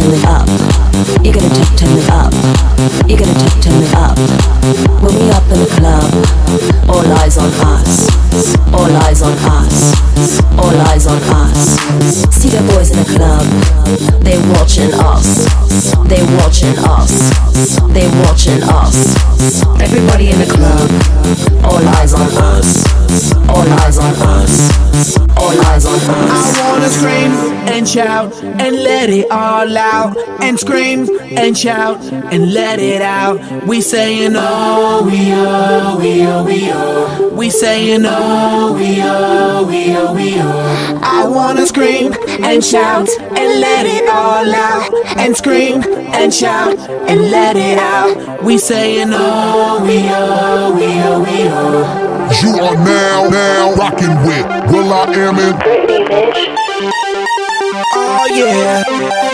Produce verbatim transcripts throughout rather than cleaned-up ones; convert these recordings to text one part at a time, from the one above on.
turn it up. You gotta t- turn it up. You gotta t- turn it up. When we up in the club, all eyes on us. All eyes on us. All eyes on us. See the boys in the club, they watching us. They watching us. They watching us. Everybody in the club, all eyes on us. All eyes on us. All eyes on us. I wanna scream and shout and let it all out. And scream and shout and let it out. We saying oh, we oh, we oh, we oh. We saying oh, we oh, we oh, we oh. I wanna scream and shout and let it all out. And scream and shout and let it out. We saying oh, we oh, we oh, we oh. You are now, now rocking with will.i.am in Britney, bitch. Oh yeah.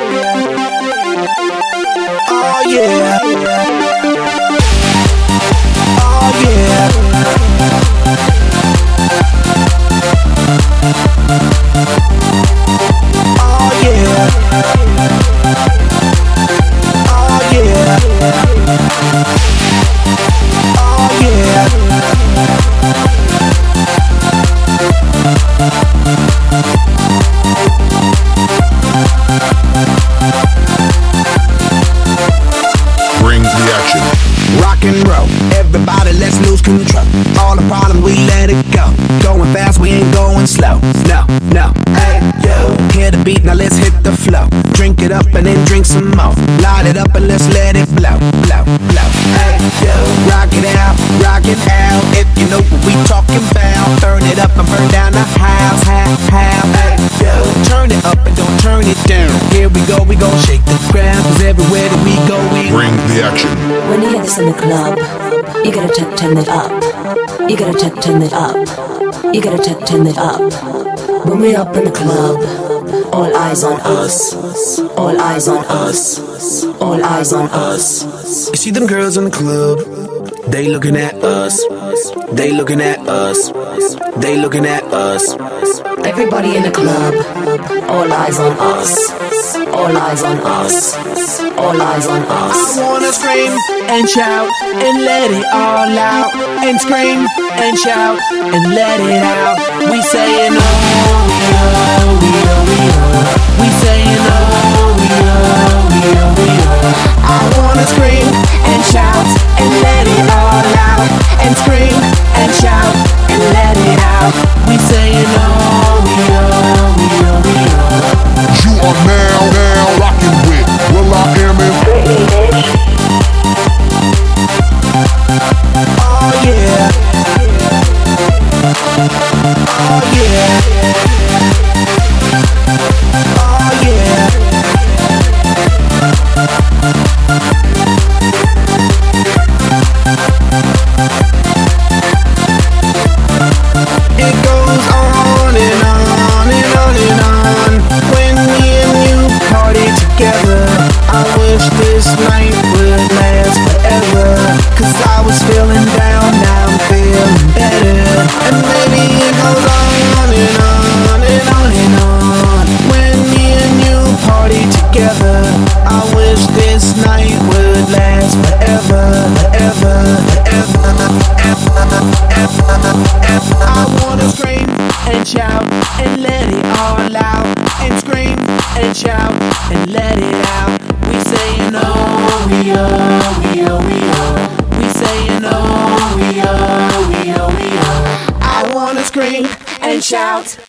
Oh yeah. Oh yeah. Oh yeah. Oh yeah. Oh yeah. Bring the action. Rock and roll, everybody let's lose control. All the problems we let it go. Going fast, we ain't going slow. No, no, hey, yo. Hear the beat, now let's hit the flow. Drink it up and then drink some more. Light it up and let's let it blow, blow, blow. Hey, yo. Rock it out, rock it out. If you know what we talking about. Turn it up and burn down the house, house, house. Hey, yo. Turn it up and don't turn it down. Here we go, we gon' shake the ground. Cause everywhere that we go, we Bring the action. When you hear this in the club, you gotta t- turn it up. You gotta t- turn it up. You gotta t- turn it up. When we up in the club, all eyes on us. All eyes on us. All eyes on us. You see them girls in the club, they looking at us. They looking at us. They looking at us. Everybody in the club, all eyes on us. All eyes on us. All eyes on us. I wanna scream and shout and let it all out. And scream and shout and let it out. We saying oh, we oh, we oh, we oh. We saying oh, we oh, we oh, we oh. I wanna scream and shout and let it all out. And scream and shout and let it out. We saying oh, we oh, we oh, we oh. You are now, now rocking with will.i.am in Britney, bitch. Oh yeah. Oh yeah. Oh yeah. It goes on and on and on and on. When me and you party together, I wish this night would last forever. Cause I was feeling down, now I'm feeling better. And maybe it goes on and on and on and on. When me and you party together, I wish this night would last forever, forever, forever, forever, forever, forever. I wanna scream and shout and let it all out. And scream and shout and let it out. We saying oh, we oh, we oh, we oh. We saying oh, we oh, we oh, we oh. I wanna scream and shout